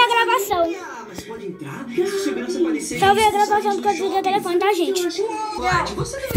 a gravação. Mas pode entrar? Se o segurança aparecer... Salve a gravação do código de telefone, tá, gente? Pode, você não...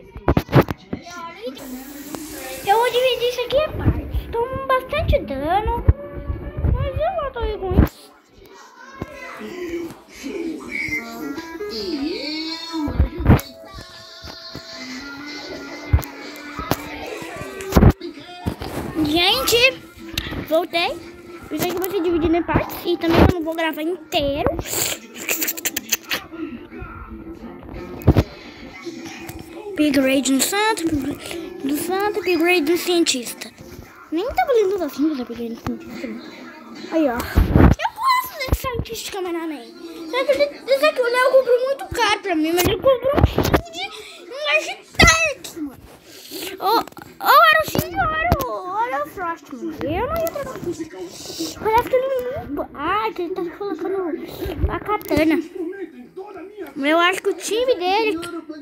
Eu vou dividir isso aqui em partes. Tomo bastante dano, mas eu não tô aí com isso. Gente, voltei. Isso aqui vai ser dividido em partes e também eu não vou gravar inteiro. Upgrade no santo, upgrade no cientista. Nem tava lendo assim, mas upgrade no cientista. Aí, ó. Eu gosto desse cientista cameraman. Esse aqui o Léo comprou muito caro pra mim, mas ele comprou um X de Magitark, mano. Ou era o X ou era o Frost, mano. Eu não ia pegar o X. Parece que ele não... Ah, que ele tá colocando a katana. Eu acho que o time dele...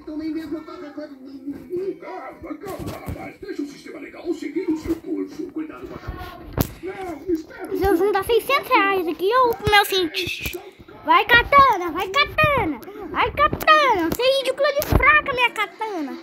Se eu juntar R$600 aqui, eu pro meu cientista. Vai, katana, vai, katana. Vai, katana. Você é ridícula de fraca, minha katana.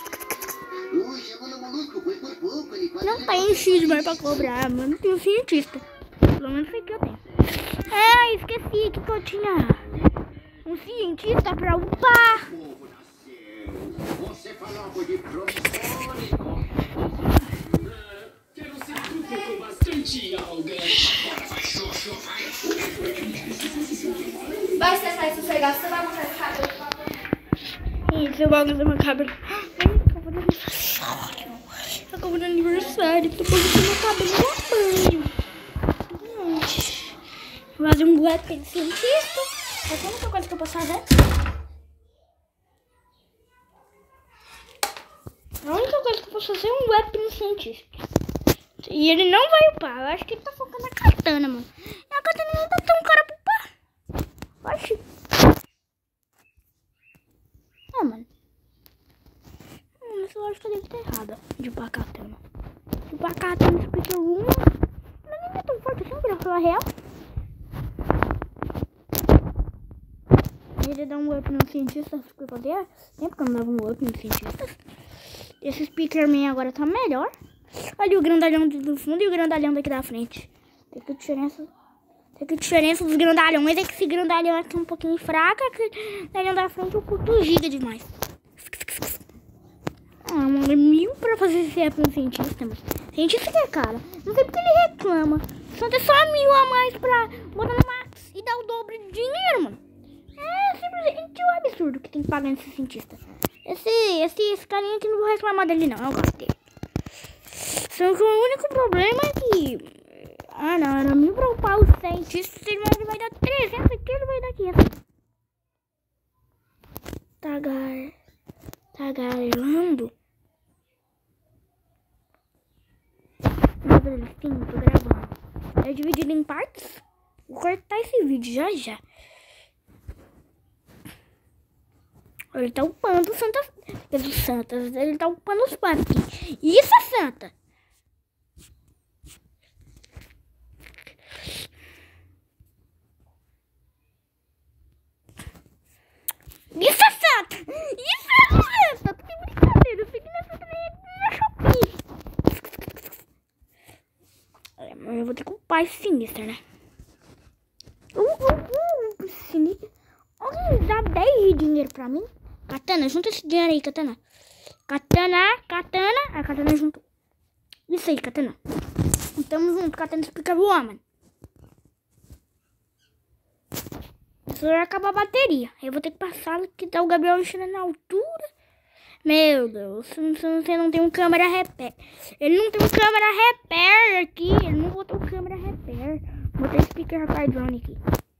Não tem X mais pra cobrar, mano. Tem um cientista. Pelo menos foi que eu tenho. É, esqueci que eu tinha um cientista pra upar. Você falou de promissórico. Quero ser truque com bastante alga. Bora, vai, xoxo, vai. Vai estressar e sossegar, você vai mostrar esse cabelo. Isso, eu vou fazer meu cabelo. Acabou de aniversário. Tô fazendo meu cabelo no banho. Vou fazer um dueto de cientista. Essa é a única coisa que eu posso fazer. A única coisa que eu posso fazer é um dueto de cientista. E ele não vai upar. Eu acho que ele tá focando na katana, mano. E a katana não tá tão cara pra upar. Oxi. Ah, mano. Mas eu acho que eu devo estar errada de upar a katana. De upar a katana no Speaker 1. Mas nem é tão forte assim, pra falar a real. Ele dá um up no cientista, por poder. Sempre que eu não dava um up no cientista. Esse Speakerman agora tá melhor. Olha o grandalhão do fundo e o grandalhão daqui da frente. Tem que a diferença dos grandalhões é que esse grandalhão aqui é um pouquinho fraco. O grandalhão da frente é um pouco giga demais. Ah, mano, é 1000 pra fazer esse up no cientista, mano. Cientista que é cara. Não sei porque ele reclama. Só tem só 1000 a mais pra botar no max e dar o dobro de dinheiro, mano. É simplesmente um absurdo que tem que pagar nesse cientista. Esse carinha aqui, não vou reclamar dele não, eu gosto dele. Só que o único problema é que... Ah não, era 1000 pra upar o cientista, ele vai dar 300 aqui, ele vai dar 500. Tá garelando? Sim, tô gravando. É dividido em partes. Vou cortar esse vídeo já. Ele tá upando o Santa. Ele tá upando os parques. Isso é Santa. Isso é Santa. Tô de brincadeira. Eu fico nessa na Shopee. Eu vou ter que upar esse sinistro, né? Sinistro. Alguém dá 10 de dinheiro pra mim? Katana, junta esse dinheiro aí, Katana. Katana. A Katana juntou. Isso aí, Katana. Tamo junto, Katana explica o homem. Só vai acabar a bateria. Eu vou ter que passar que tá o Gabriel enchendo na altura. Meu Deus, você não tem um câmera repair. Ele não tem um câmera repair aqui. Ele não botou câmera repair. Botei speaker repair drone aqui.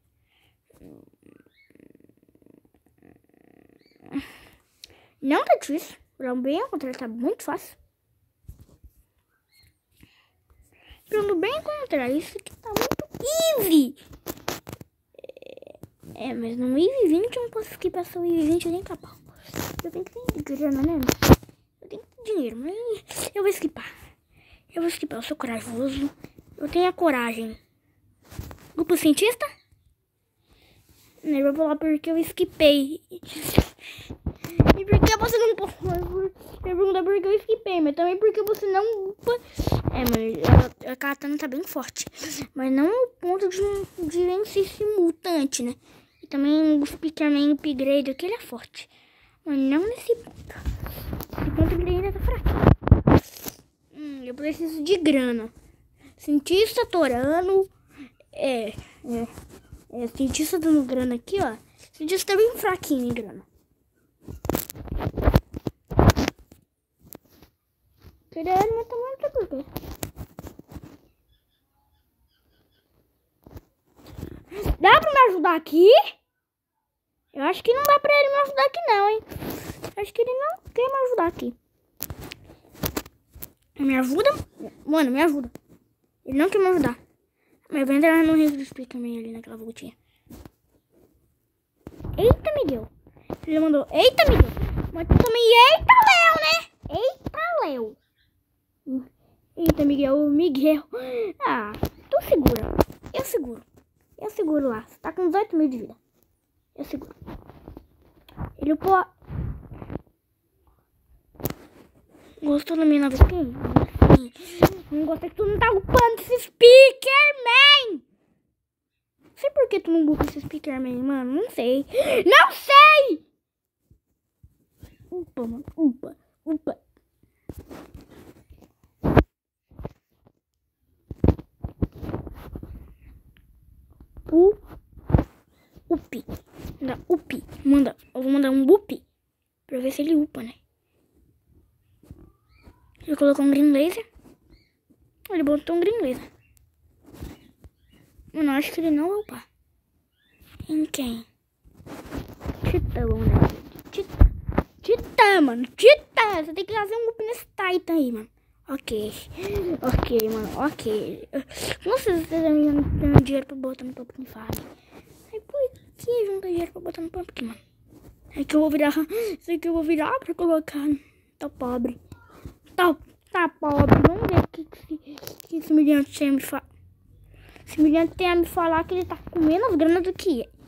Não tá difícil. Bem ao contrário, tá muito fácil. Pelo bem ao contrário, isso aqui tá muito easy. Mas no Easy 20 eu não posso skipar essa Easy 20 nem capaz. Eu tenho que ter grana, né? Eu tenho que ter dinheiro, mas eu vou skipar. Eu sou corajoso. Eu tenho a coragem Grupo cientista? Eu vou falar porque eu esquipei. E porque você não pode. Eu perguntar porque eu esquipei, mas também porque você não upa. Mano, a katana tá bem forte. Mas não no ponto de vencer esse mutante, né? E também o Speakerman upgrade aqui, ele é forte. Mas não nesse ponto. Esse ponto ele ainda tá fraquinho. Eu preciso de grana. Cientista torando. Cientista dando grana aqui, ó. Cientista tá bem fraquinho em grana. Querendo, mas também não sei por quê. Dá pra me ajudar aqui? Eu acho que não dá pra ele me ajudar aqui não, hein? Acho que ele não quer me ajudar aqui. Me ajuda? Mano, me ajuda. Ele não quer me ajudar. Mas eu vou entrar no rio do Speakerman ali naquela voltinha. Eita, Miguel. Ele mandou, eita, Miguel. Mas tu também, eita, Léo, né? Eita, Léo. Eita, Miguel. Ah, tu segura. Eu seguro lá. Você tá com 18 mil de vida. Eu seguro. Ele pode... Gostou da minha nova skin? Não gostei que tu não tá upando esse Speakerman. Não sei por que tu não upa esse Speakerman, mano. Não sei. Não sei! Upa, mano. Upa. Upi. Upi. Eu vou mandar um bupi. Pra ver se ele upa, né? Ele colocou um green laser. Ele botou um green laser. Mano, eu acho que ele não vai upar. Em quem? Titã, vamos lá. Titã, mano. Titã. Você tem que fazer um up nesse Titan aí, mano. Ok, mano. Ok. Nossa, vocês não tem dinheiro pra botar no Pumpkin Farm. Aí, por que junta dinheiro pra botar no Pumpkin, mano? É que eu vou virar... Isso aqui eu vou virar pra colocar... Tá pobre. Tá pobre. Vamos ver o que esse milhante tem a me falar. Esse milhante tem a me falar que ele tá com menos grana do que ele.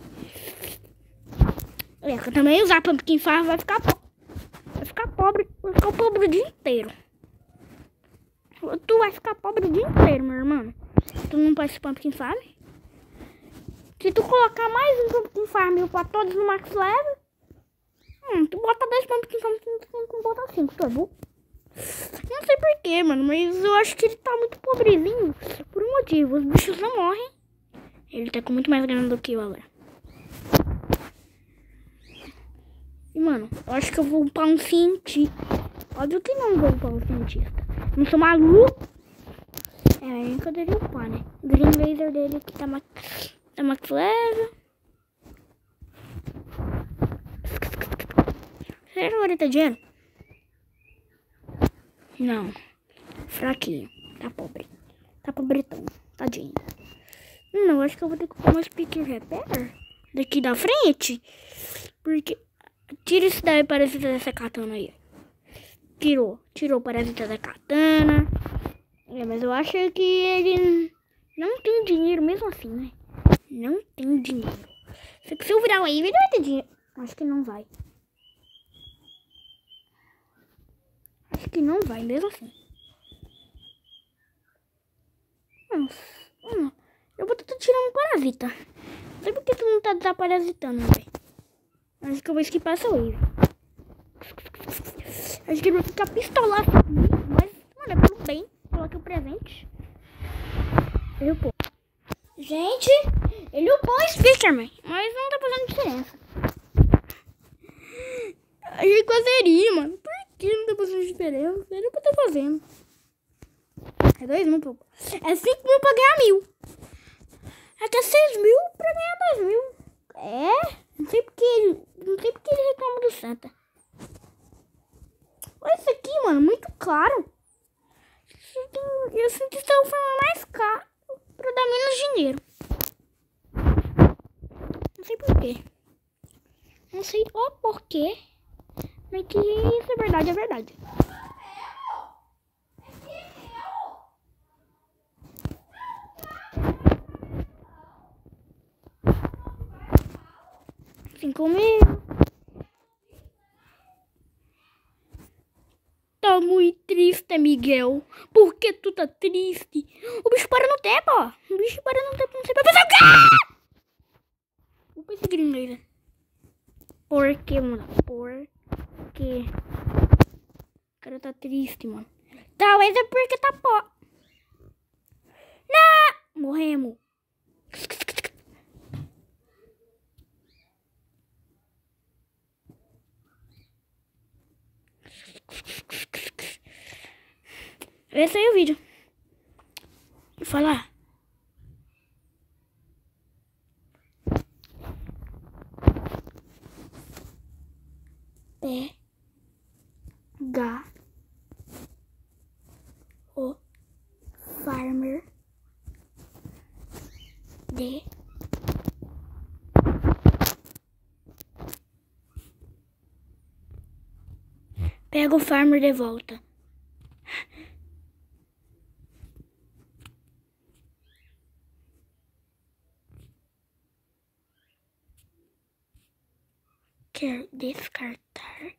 Eu também usar Pumpkin Farm vai ficar pobre. Vai ficar pobre o dia inteiro. Tu vai ficar pobre o dia inteiro, meu irmão. Tu não faz Pumpkin Farm. Se tu colocar mais um Pumpkin Farm pra todos no Max Level, tu bota 10 Pumpkin Farm, tu bota 5, tu é burro. Não sei porquê, mano, mas eu acho que ele tá muito pobrezinho por um motivo. Os bichos não morrem. Ele tá com muito mais grana do que eu agora. E, mano, eu acho que eu vou upar um cientista. Óbvio que não vou upar um cientista. Não sou maluco. Nem que eu deveria upar, né? O green laser dele aqui tá max level. Será que agora ele tá dinheiro? Não. Fraquinho. Tá pobre. Tá pobretão. Tadinho. Não, acho que eu vou ter que upar uma Speaker Repair daqui da frente. Porque... Tira isso daí, parasita dessa katana aí. Tirou o parasita da katana. Mas eu acho que ele não tem dinheiro mesmo assim, né? Não tem dinheiro. Se eu virar aí, ele vai ter dinheiro. Acho que não vai. Acho que não vai, mesmo assim. Nossa. Eu vou tentar tirar um parasita. Não sei por que tu não tá desaparasitando, velho. Acho que eu vou esquipar essa wave. Acho que ele vai ficar pistolado. Mas, mano, é pelo bem. Coloquei o presente. Ele upou. Gente, ele upou o Speakerman. Mas não tá fazendo diferença. Achei que fazeria, mano. Por que não tá fazendo diferença? Ele que tá fazendo. É 2 mil pra upar. É 5 mil pra ganhar 1.000. Até 6 mil pra ganhar 2 mil. Não sei porque ele reclama do Santa. Olha isso aqui, mano, muito caro. Eu sinto que está a forma mais cara para dar menos dinheiro. Não sei porquê. Não sei o porquê. Mas que isso é verdade, é verdade. 5.000. Tá muito triste, Miguel. Por que tu tá triste? O bicho para no tempo, ó. O bicho para no tempo, não sei pra fazer o quê? Vou pra esse gringo. Por que, mano? Por quê? O cara tá triste, mano. Talvez é porque tá pó. Não! Morremos. Esse aí é o vídeo. Vou falar. Pega o farmer de Pega o farmer de volta. Quer descartar